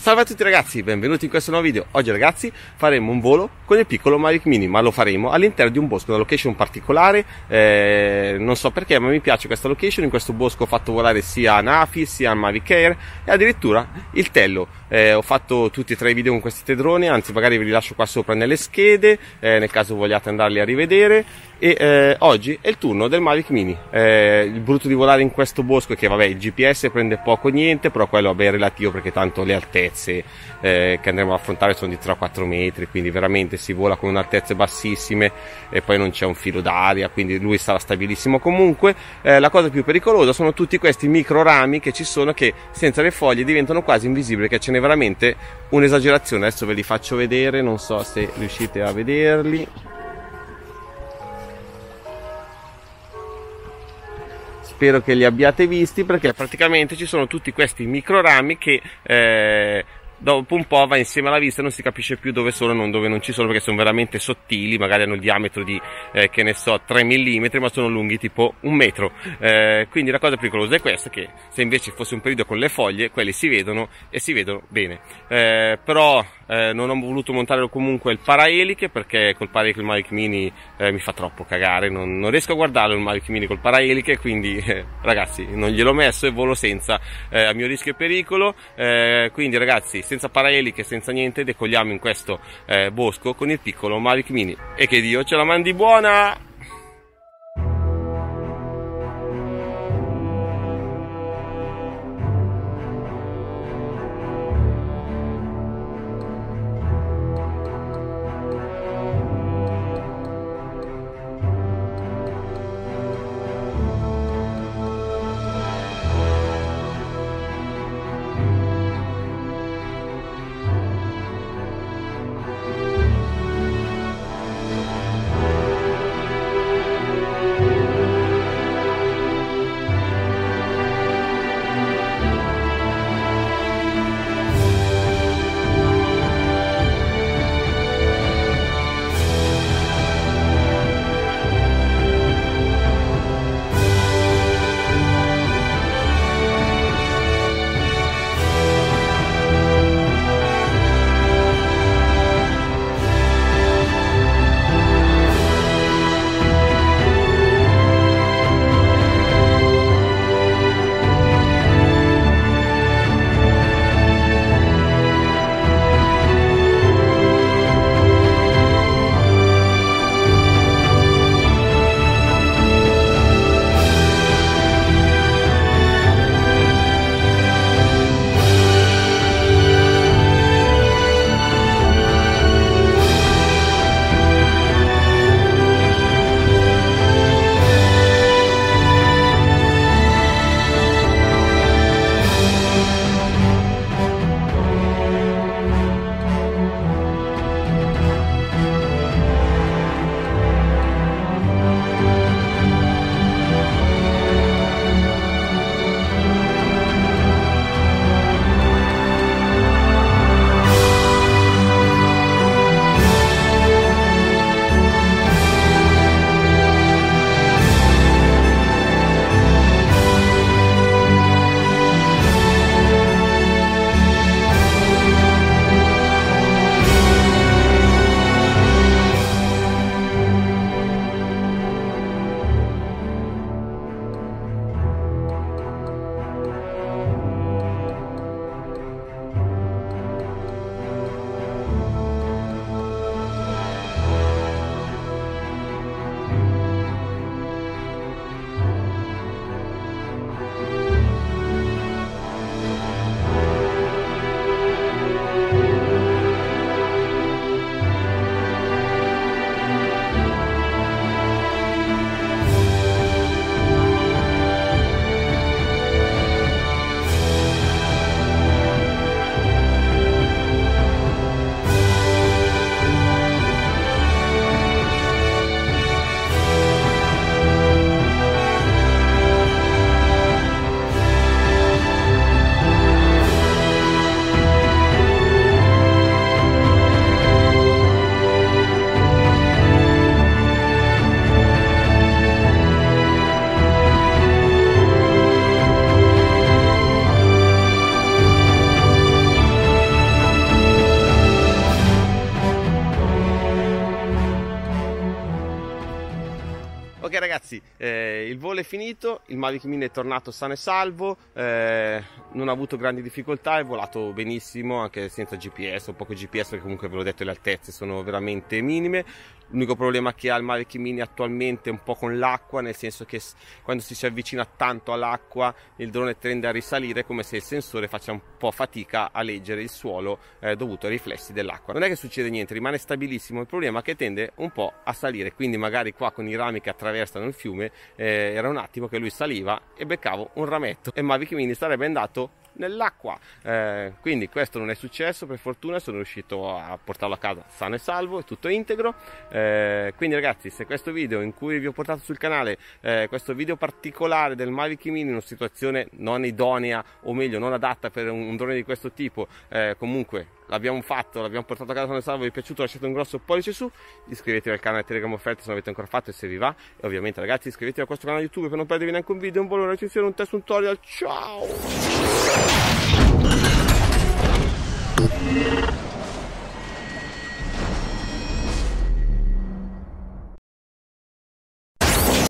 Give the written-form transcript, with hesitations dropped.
Salve a tutti ragazzi, benvenuti in questo nuovo video. Oggi ragazzi faremo un volo con il piccolo Mavic Mini, ma lo faremo all'interno di un bosco, una location particolare, non so perché, ma mi piace questa location. In questo bosco ho fatto volare sia Nafi, sia Mavic Air e addirittura il Tello. Ho fatto tutti e tre i video con questi tre droni, anzi magari ve li lascio qua sopra nelle schede, nel caso vogliate andarli a rivedere. E oggi è il turno del Mavic Mini. Il brutto di volare in questo bosco è che vabbè, il GPS prende poco o niente, però quello vabbè, è relativo, perché tanto le altezze che andremo ad affrontare sono di 3-4 metri, quindi veramente si vola con altezze bassissime e poi non c'è un filo d'aria, quindi lui sarà stabilissimo comunque. La cosa più pericolosa sono tutti questi micro rami che ci sono, che senza le foglie diventano quasi invisibili, che ce n'è veramente un'esagerazione. Adesso ve li faccio vedere, non so se riuscite a vederli. Spero che li abbiate visti, perché praticamente ci sono tutti questi micro rami che dopo un po' va insieme alla vista, non si capisce più dove sono e dove non ci sono, perché sono veramente sottili, magari hanno il diametro di che ne so 3 mm, ma sono lunghi tipo 1 metro. Quindi la cosa pericolosa è questa, che se invece fosse un periodo con le foglie, quelli si vedono e si vedono bene. Però non ho voluto montare comunque il paraeliche, perché col paraeliche il Mavic Mini mi fa troppo cagare, non riesco a guardarlo il Mavic Mini col paraeliche, quindi ragazzi non gliel'ho messo e volo senza, a mio rischio e pericolo. Quindi ragazzi, senza paraeliche, senza niente, decolliamo in questo bosco con il piccolo Mavic Mini, e che Dio ce la mandi buona! Ok ragazzi, il volo è finito, il Mavic Mini è tornato sano e salvo, non ha avuto grandi difficoltà, è volato benissimo anche senza GPS o poco GPS, perché comunque ve l'ho detto le altezze sono veramente minime. L'unico problema che ha il Mavic Mini attualmente è un po' con l'acqua, nel senso che quando si avvicina tanto all'acqua il drone tende a risalire, come se il sensore faccia un po' fatica a leggere il suolo dovuto ai riflessi dell'acqua. Non è che succede niente, rimane stabilissimo, il problema è che tende un po' a salire, quindi magari qua con i rami che attraversano il fiume era un attimo che lui saliva e beccavo un rametto e il Mavic Mini sarebbe andato nell'acqua, quindi questo non è successo, per fortuna sono riuscito a portarlo a casa sano e salvo, è tutto integro. Quindi ragazzi, se questo video in cui vi ho portato sul canale questo video particolare del Mavic Mini in una situazione non idonea, o meglio non adatta per un drone di questo tipo, comunque l'abbiamo fatto, l'abbiamo portato a casa sano e salvo, vi è piaciuto lasciate un grosso pollice su, iscrivetevi al canale Telegram Offerte se non l'avete ancora fatto e se vi va, e ovviamente ragazzi iscrivetevi a questo canale YouTube per non perdervi neanche un video, un volo, una recensione, un test, un tutorial. Ciao!